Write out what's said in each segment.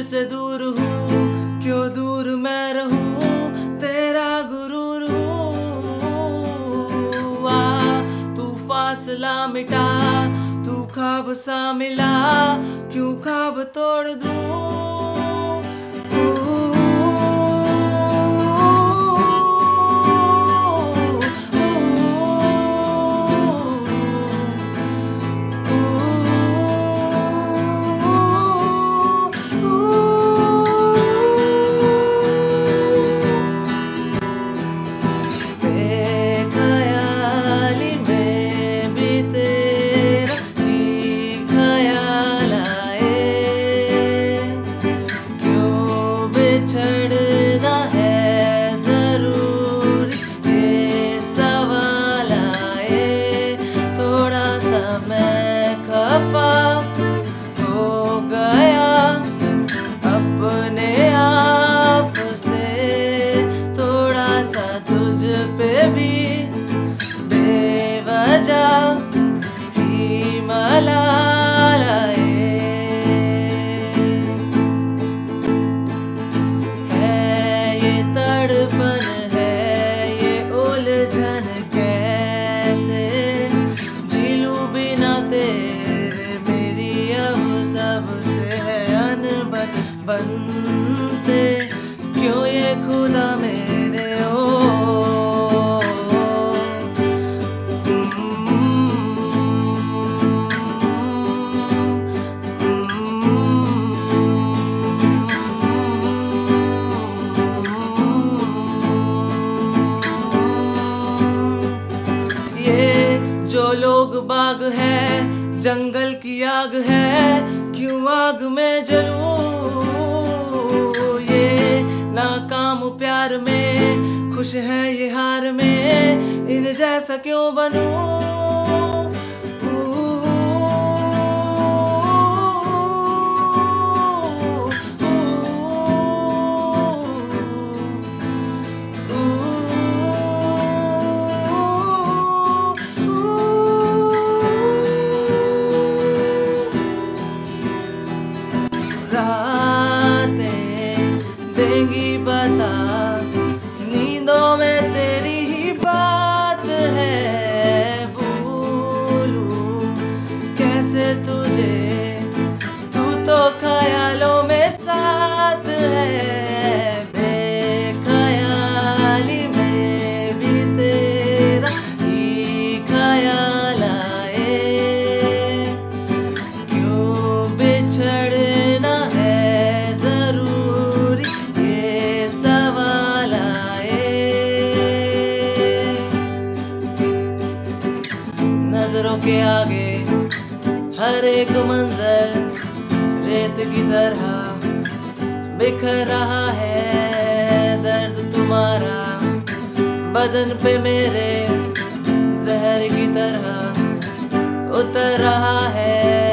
से दूर हूँ, क्यों दूर मैं रहूँ, तेरा गुरूर हूँ। तू फासला मिटा, तू ख्वाब सा मिला, क्यों ख्वाब तोड़ दूँ। बनते क्यों ये खुदा मेरे ओ। ये जो लोग बाग है, जंगल की आग है, क्यों आग में जलूं। नाकाम प्यार में, खुश है ये हार में, इन जैसा क्यों बनूं। नींदों में तेरी ही बात है, भूलूं कैसे तुझे, तू तो ख्यालों में साथ है। बेख्याली में भी तेरा ही ख्याल आए, क्यों बिछड़ना है जरूरी, ये सवाल आए। नजरों के आगे हर एक मंजर रेत की तरह बिखर रहा है। दर्द तुम्हारा बदन पे मेरे जहर की तरह उतर रहा है।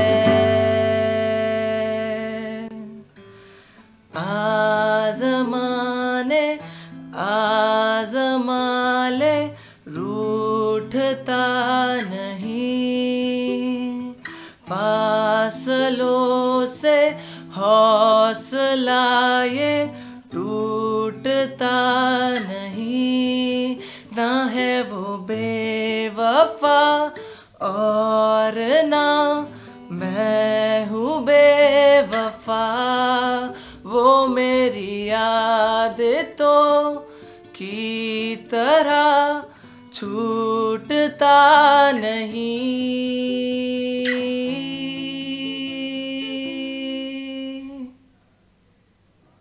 आज़माने आज़मा ले, रूठता नहीं, फासलों से हौसला ये टूटता नहीं। ना है वो बेवफा और ना मैं हूँ बेवफा, वो मेरी आदतों की तरह छूटता नहीं।